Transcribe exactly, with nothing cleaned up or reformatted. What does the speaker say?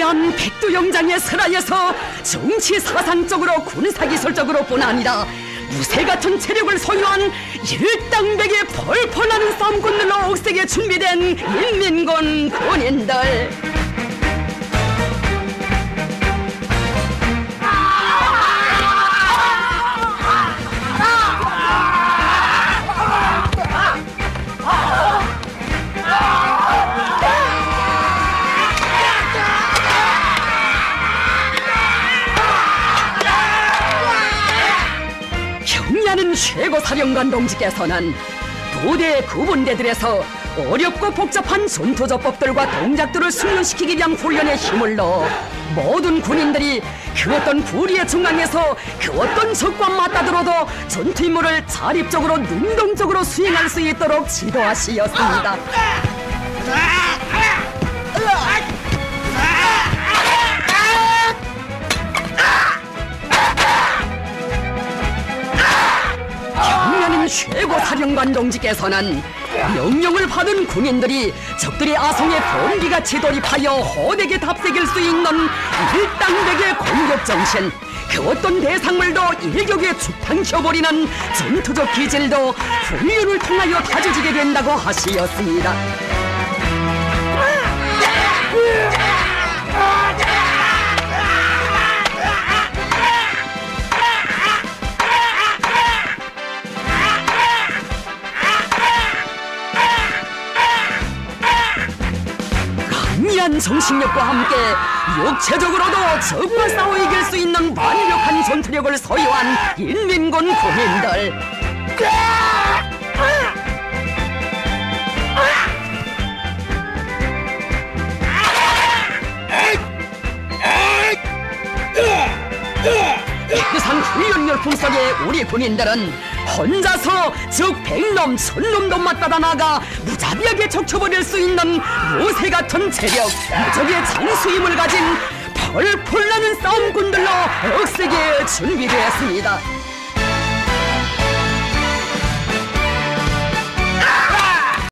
위대한 백두영장의 설하에서 정치 사상적으로 군사기술적으로뿐 아니라 무쇠 같은 체력을 소유한 일당백의 펄펄 나는 싸움꾼들로 억세게 준비된 인민군 군인들. 경리하는 최고사령관 동지께서는 부대 구분대들에서 어렵고 복잡한 전투조법들과 동작들을 숙련시키기 위한 훈련에 힘을 넣어 모든 군인들이 그 어떤 부리의 중앙에서 그 어떤 적과 맞다들어도 전투 임무를 자립적으로 능동적으로 수행할 수 있도록 지도하시었습니다. 경리하는 최고사령관 동지께서는 명령을 받은 군인들이 적들의 아성에 번개같이 돌입하여 호되게 답색일 수 있는 일당백의 공격정신, 그 어떤 대상물도 일격에 죽탕켜버리는 전투적 기질도 훈련을 통하여 다져지게 된다고 하시었습니다. 강한 정신력과 함께 육체적으로도 적과 싸워 이길 수 있는 완벽한 전투력을 소유한 인민군 군인들. 백두산 훈련 열풍 속에 우리 군인들은 혼자서 적 백놈 천놈도 맞받아 나가 무자비하게 적쳐버릴 수 있는 무쇠 같은 체력, 무적의 장수임을 가진 펄펄 나는 싸움꾼들로 억세게 준비되었습니다.